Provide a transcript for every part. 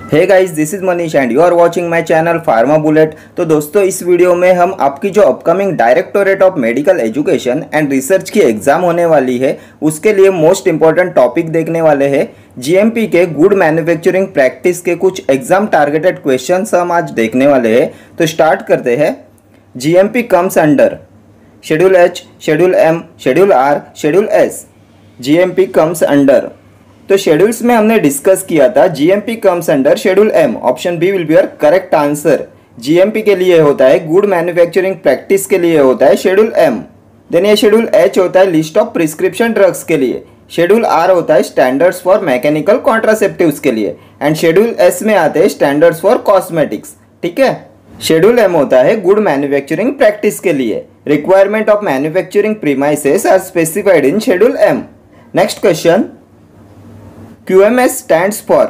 Hey guys, this is Manish and you are watching my channel pharma bullet. तो दोस्तों, इस video में हम आपकी जो upcoming directorate of medical education and research की एग्जाम होने वाली है उसके लिए मोस्ट इंपॉर्टेंट टॉपिक देखने वाले हैं। जीएमपी के गुड मैन्युफैक्चरिंग प्रैक्टिस के कुछ एग्जाम टारगेटेड क्वेश्चंस हम आज देखने वाले हैं। तो स्टार्ट करते हैं। GMP comes under schedule H, schedule M, schedule R, schedule S. GMP comes under, तो शेड्यूल्स में हमने डिस्कस किया था GMP comes under schedule M. Option B will be your correct answer. GMP के लिए होता है गुड मैन्युफैक्चरिंग प्रैक्टिस के लिए होता है शेड्यूल एम। देन ये शेड्यूल एच होता है लिस्ट ऑफ प्रिस्क्रिप्शन ड्रग्स के लिए। शेड्यूल आर होता है स्टैंडर्ड्स फॉर मैकेनिकल कॉन्ट्रासेप्टिव्स के लिए एंड शेड्यूल एस में आते हैं स्टैंडर्ड्स फॉर कॉस्मेटिक्स। ठीक है। शेड्यूल एम होता है गुड मैन्युफैक्चरिंग प्रैक्टिस के लिए। Requirement of manufacturing premises are specified in schedule M. Next question, QMS stands for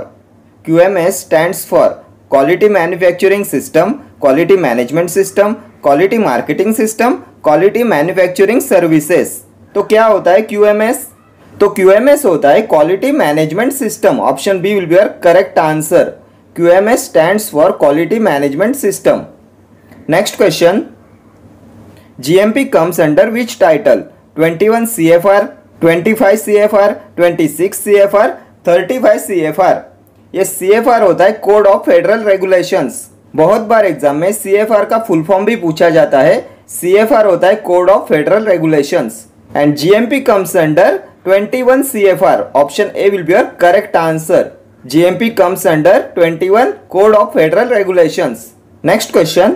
Quality Manufacturing System, Quality Management System, Quality Marketing System, Quality Manufacturing Services। तो क्या होता है QMS? तो QMS होता है Quality Management System। Option B will be your correct answer. QMS stands for Quality Management System। Next question, GMP comes under which title? 21 CFR, 25 CFR, 26 CFR, 35 CFR। ये CFR होता है कोड ऑफ फेडरल रेगुलेशंस। बहुत बार exam में CFR का full form भी पूछा जाता है। CFR होता है code of federal regulations and GMP comes under 21 CFR। Option A will be your correct answer. GMP comes under 21 code of federal regulations. Next question,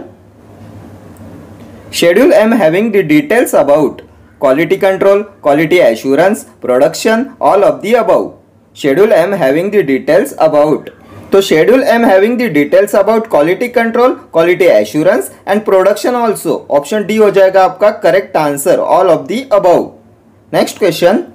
schedule M having the details about quality control, quality assurance, production, all of the above. Schedule M having the details about, तो schedule M having the details about quality control, quality assurance and production also. Option D हो जाएगा आपका correct answer, all of the above. Next question,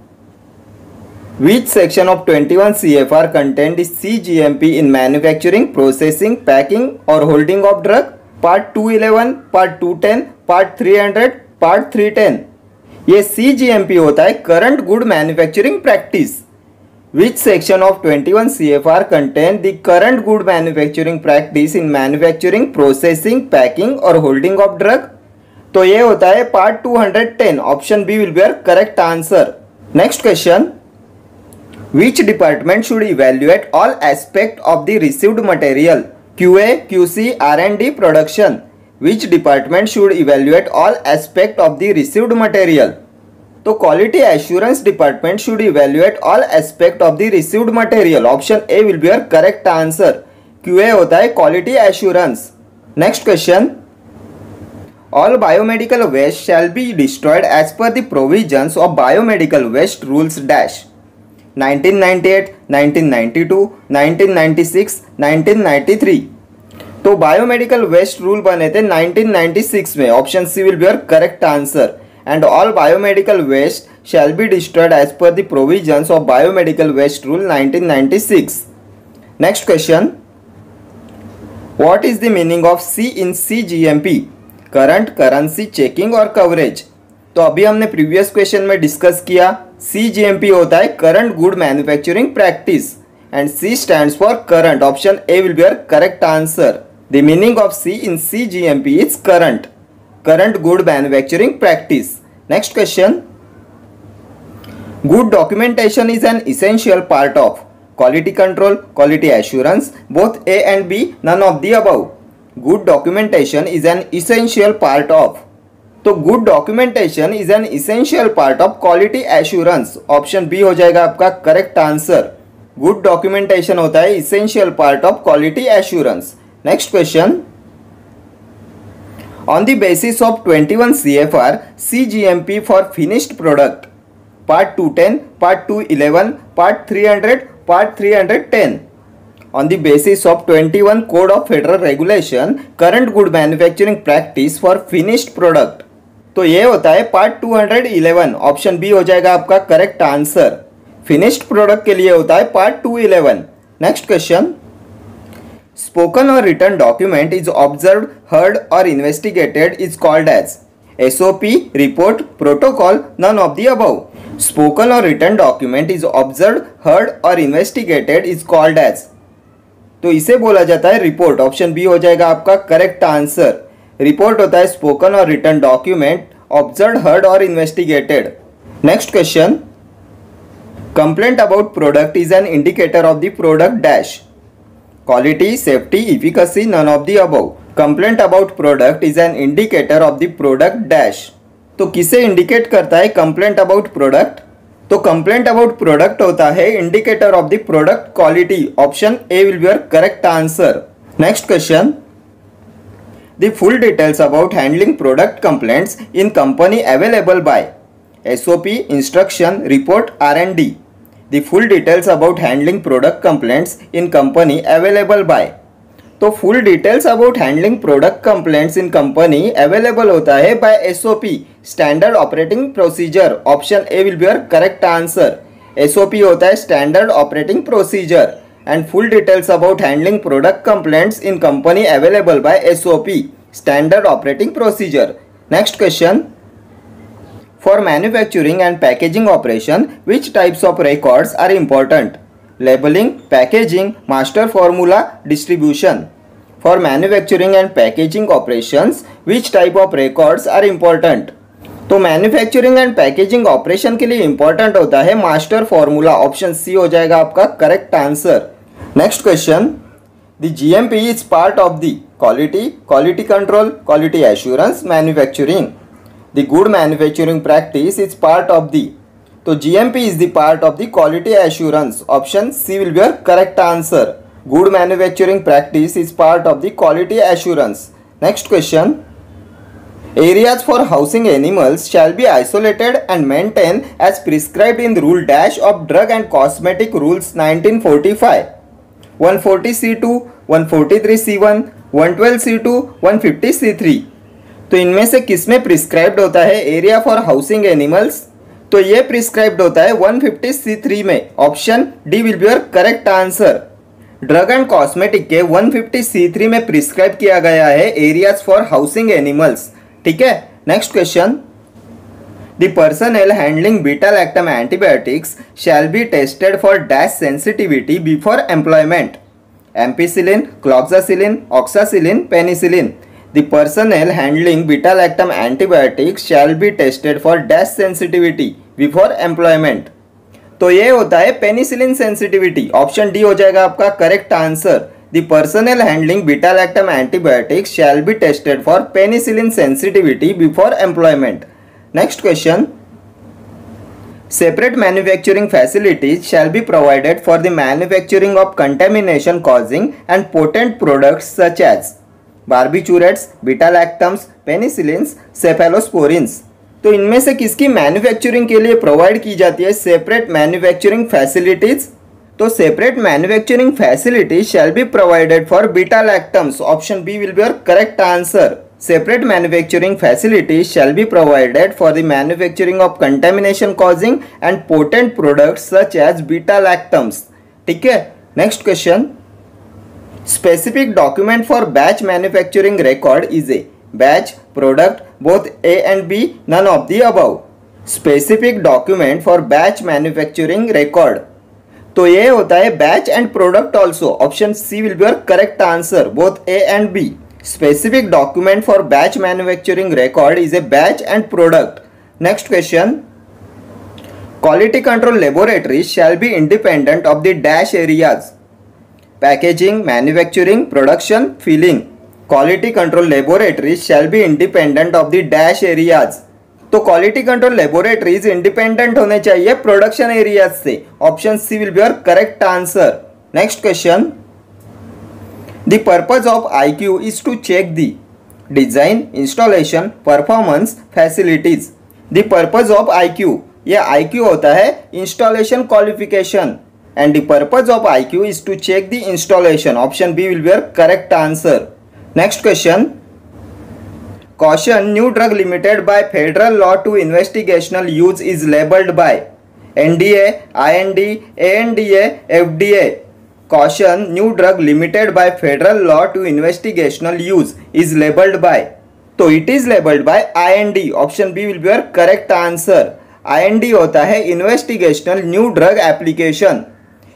which section of 21 CFR contained CGMP in manufacturing, processing, packing or holding of drug? Part 211, Part 210, Part 300, Part 310। ये CGMP होता है current good manufacturing practice. Which section of 21 CFR contain the current good manufacturing practice in manufacturing, processing, packing or holding of drug? तो ये होता है part 210। Option B will be your correct answer. Next question, which department should evaluate all aspect of the received material? QA, QC, R&D, production। Which department should evaluate all aspect of the received material? तो quality assurance department should evaluate all aspect of the received material. Option A will be your correct answer. QA होता है quality assurance. Next question, all biomedical waste shall be destroyed as per the provisions of biomedical waste rules dash. 1998, 1992, 1996, 1993। तो biomedical waste rule बने थे 1996 में। Option C will be your correct answer and all biomedical waste shall be destroyed as per the provisions of biomedical waste rule 1996। next question, what is the meaning of C in CGMP? current, currency, checking और coverage। तो अभी हमने previous question में discuss किया CGMP होता है current good manufacturing practice and C stands for current। Option A will be your correct answer. the meaning of C in CGMP is current good manufacturing practice। next question, good documentation is an essential part of quality control, quality assurance, both A and B, none of the above। good documentation is an essential part of, तो good documentation is an essential part of quality assurance। Option B हो जाएगा आपका correct answer. good documentation होता है essential part of quality assurance। next question, on the basis of 21 CFR CGMP for finished product, part 210, part 211, part 300, part 310। on the basis of 21 code of federal regulation current good manufacturing practice for finished product, तो ये होता है part 211। Option B हो जाएगा आपका correct answer. Finished product के लिए होता है part 211। Next question, spoken or written document is observed, heard or investigated is called as SOP, report, protocol, none of the above। spoken or written document is observed, heard or investigated is called as तो इसे बोला जाता है report. Option B हो जाएगा आपका correct answer. Report होता है स्पोकन और रिटन डॉक्यूमेंट ऑब्जर्व, हर्ड और investigated. Next question, complaint about product is an indicator of the product dash, quality, safety, efficacy, none of the above. Complaint about product is an indicator of the product dash. तो किसे indicate करता है complaint about product? तो complaint about product होता है indicator of the product quality. Option A will be your correct answer. Next question, the full details about handling product complaints in company available by SOP, instruction, report, R&D. The full details about handling product complaints in company available by। तो full details about handling product complaints in company available होता है by SOP, standard operating procedure। Option A will be your correct answer। SOP होता है standard operating procedure and full details about handling product complaints in company available by SOP, standard operating procedure। Next question, for manufacturing and packaging operation, which types of records are important? Labeling, packaging, master formula, distribution। For manufacturing and packaging operations, which type of records are important? तो manufacturing and packaging operation के लिए important होता है master formula. Option C हो जाएगा आपका correct answer. Next question, the GMP is part of the quality, quality control, quality assurance, manufacturing. The good manufacturing practice is part of the, तो GMP is the part of the quality assurance। Option C will be your correct answer। Good manufacturing practice is part of the quality assurance। Next question, areas for housing animals shall be isolated and maintained as prescribed in the rule dash of Drug and Cosmetic Rules 1945, 140C2, 143C1, 112C2, 150C3। तो इनमें से किसमें prescribed होता है area for housing animals? तो ये prescribed होता है 150C3 में। Option D will be your correct answer. Drug and cosmetic के 150C3 में प्रिस्क्राइब किया गया है एरियाज फॉर हाउसिंग एनिमल्स। ठीक है। Next question, the personnel handling beta lactam antibiotics shall be tested for dash sensitivity before employment, ampicillin, cloxacillin, oxacillin, penicillin. The personnel handling beta-lactam antibiotics shall be tested for dash sensitivity before employment। तो ये होता है penicillin sensitivity. Option D हो जाएगा आपका correct answer. The personnel handling beta-lactam antibiotics shall be tested for penicillin sensitivity before employment। Next question, separate manufacturing facilities shall be provided for the manufacturing of contamination causing and potent products such as barbiturates, beta lactams, penicillins, cephalosporins. तो इनमें से किसकी manufacturing के लिए provide की जाती है separate manufacturing facilities? तो separate manufacturing facilities shall be provided for beta lactams. Option B will be your correct answer. Separate manufacturing facilities shall be provided for the manufacturing of contamination causing and potent products such as beta lactams. ठीक है। Next question, specific document for batch manufacturing record is a batch, product, both A and B, none of the above। specific document for batch manufacturing record, तो ये होता है batch and product also। Option C will be your correct answer, both A and B। specific document for batch manufacturing record is a batch and product। next question, quality control laboratories shall be independent of the dash areas, packaging, manufacturing, production, filling। quality control laboratories shall be independent of the dash areas। तो quality control laboratories independent होने चाहिए production areas से। Option C will be your correct answer। next question, the purpose of IQ is to check the design, installation, performance, facilities। the purpose of IQ, ये IQ होता है installation qualification and the purpose of IQ is to check the installation। option B will be your correct answer। next question, caution new drug limited by federal law to investigational use is labeled by NDA, IND, ANDA, FDA। caution new drug limited by federal law to investigational use is labeled by, तो it is labeled by IND। option B will be your correct answer। IND होता है investigational new drug application।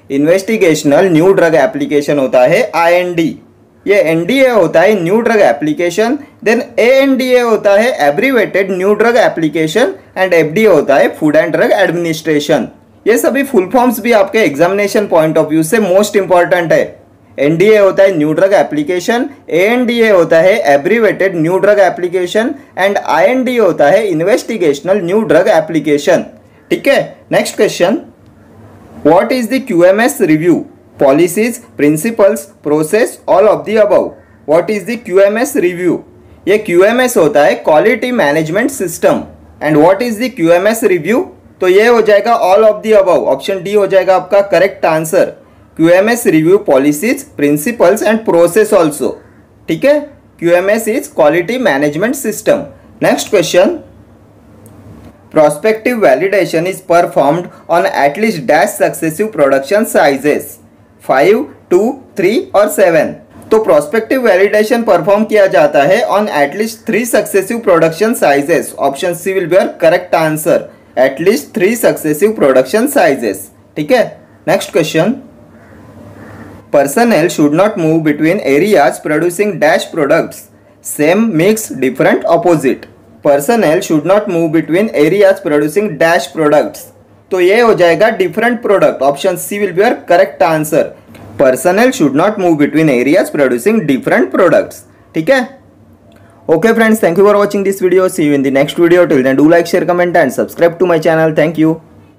Investigational new drug application होता है IND, ये NDA होता है new drug application, then ANDA होता है abbreviated new drug application and FDA होता है फूड एंड ड्रग एडमिनिस्ट्रेशन। ये सभी फुल फॉर्म्स भी आपके एग्जामिनेशन पॉइंट ऑफ व्यू से मोस्ट इंपॉर्टेंट है। NDA होता है न्यू ड्रग एप्लीकेशन, ANDA होता है abbreviated new drug application and IND होता है इन्वेस्टिगेशनल न्यू ड्रग एप्लीकेशन। ठीक है, next question, what is the QMS review? Policies, principles, process, all of the above. What is the QMS review? ये QMS होता है quality management system. And what is the QMS review? तो ये हो जाएगा all of the above, option D हो जाएगा आपका correct answer. QMS review policies, principles and process also. ठीक है, QMS is quality management system. Next question, prospective validation is performed on at least dash successive production sizes 5, 2, 3 और 7। तो prospective validation perform किया जाता है on at least 3 successive production sizes। Option C will be your correct answer, at least 3 successive production sizes। ठीक है, next question, personnel should not move between areas producing dash products, same, mix, different, opposite। Personnel should not move between areas producing dash products। तो ये हो जाएगा different product, option C will be your correct answer. Personnel should not move between areas producing different products. ठीक है, okay friends, thank you for watching this video, see you in the next video, till then do like, share, comment and subscribe to my channel. Thank you.